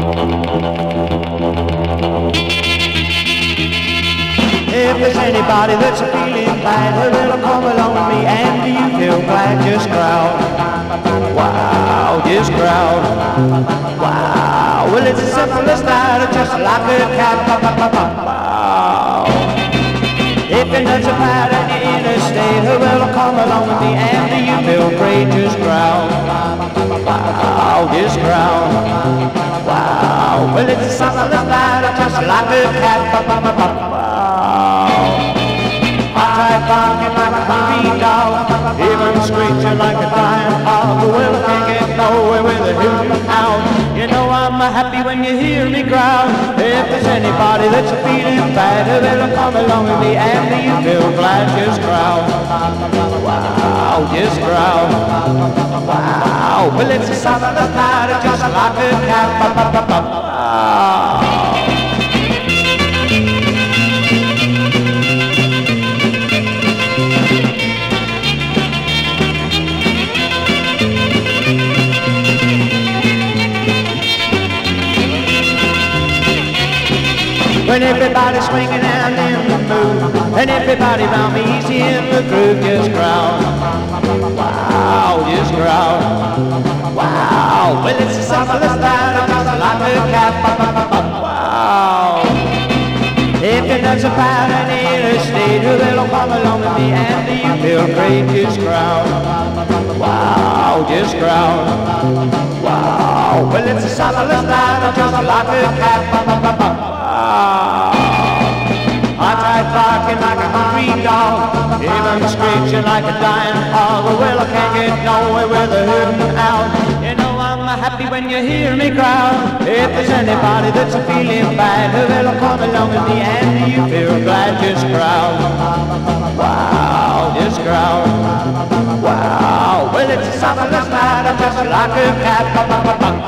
If there's anybody that's feeling bad, well, come along with me, and do you feel glad? Just growl. Wow, just growl. Wow, well, it's as simple as that, just like a cat. Wow. If your nuts are bad and you're in a state, well, come along with me, and do you feel great? Just growl. Wow, just growl. Wow, well, it's as simple as that, just like a cat. Barking like a hungry dog, even screeching like a dying hog. Well, I can't get nowhere with a hooting owl. You know I'm happy when you hear me growl. If there's anybody that's feeling bad, well, come along with me, and do you feel glad? Just growl. Wow, just growl. Wow, well, it's a sound of the night, just like a cat. When everybody's swinging and in the mood, and everybody round me easy in the groove, just growl. Wow, just growl. Wow, well, it's as simple as that, just like a cat. Wow. If your nuts are bad and in a state, well, come along with me, and do you feel great? Just growl. Wow, just growl. Wow, well, it's as simple as that, just like a cat. I tried barking like a hungry dog, even screeching like a dying hog. Well, I can't get nowhere with a hooting owl. You know I'm happy when you hear me growl. If there's anybody that's feeling bad, well, come along with me, and do you feel glad? Just growl. Wow, just growl. Wow, well, it's a simple as that, just like a cat.